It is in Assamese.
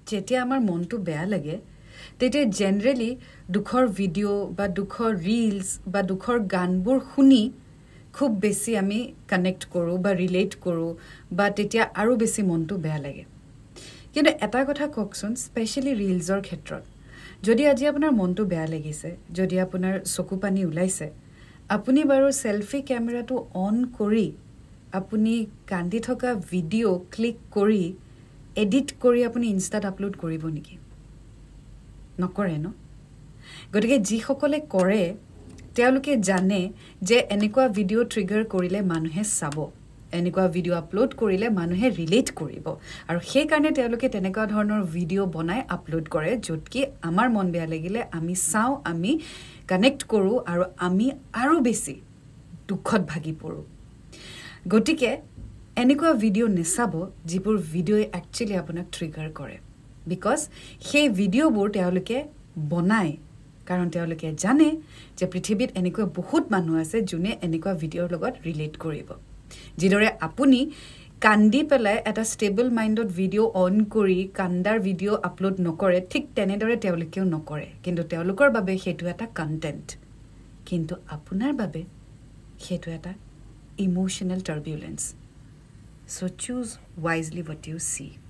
যেতিয়া আমাৰ মনটো বেয়া লাগে তেতিয়া জেনাৰেলি দুখৰ ভিডিও বা দুখৰ ৰিলস বা দুখৰ গানবোৰ শুনি খুব বেছি আমি কানেক্ট কৰো বা ৰিলেট কৰো বা তেতিয়া আৰু বেছি মনটো বেয়া লাগে কিন্তু এটা কথা কওকচোন স্পেশালি ৰিলসৰ ক্ষেত্ৰত যদি আজি আপোনাৰ মনটো বেয়া লাগিছে যদি আপোনাৰ চকু পানী ওলাইছে আপুনি বাৰু সেলফি ক্যামেৰাটো অন কৰি আপুনি কান্দি থকা ভিডিও ক্লিক কৰি এডিট কৰি আপুনি ইনষ্টাত আপলোড কৰিব নেকি নকৰে ন গতিকে যি সকলে কৰে তেওঁলোকে জানে যে এনেকুৱা ভিডিও ট্ৰিগাৰ কৰিলে মানুহে চাব এনেকুৱা ভিডিও আপলোড কৰিলে মানুহে ৰিলেট কৰিব আৰু সেই কাৰণে তেওঁলোকে তেনেকুৱা ধৰণৰ ভিডিও বনাই আপলোড কৰে যত কি আমাৰ মন বেয়া লাগিলে আমি চাও আমি কানেক্ট কৰো আৰু আমি আৰু বেছি দুখত ভাগি পৰো গতিকে এনেকুৱা ভিডিও নেচাব যিবোৰ ভিডিও একচুয়ালি আপোনাক ট্ৰিগাৰ কৰে বিকজ সেই ভিডিওবোৰ তেওঁলোকে বনায় কাৰণ তেওঁলোকে জানে যে পৃথিৱীত এনেকুৱা বহুত মানুহ আছে যোনে এনেকুৱা ভিডিওৰ লগত ৰিলেট কৰিব যিদৰে আপুনি কান্দি পেলাই এটা ষ্টেবল মাইন্ডত ভিডিও অন কৰি কান্দাৰ ভিডিও আপলোড নকৰে ঠিক তেনেদৰে তেওঁলোকেও নকৰে কিন্তু তেওঁলোকৰ বাবে হেতু এটা কন্টেন্ট কিন্তু আপোনাৰ বাবে হেতু এটা emotional turbulence so choose wisely what you see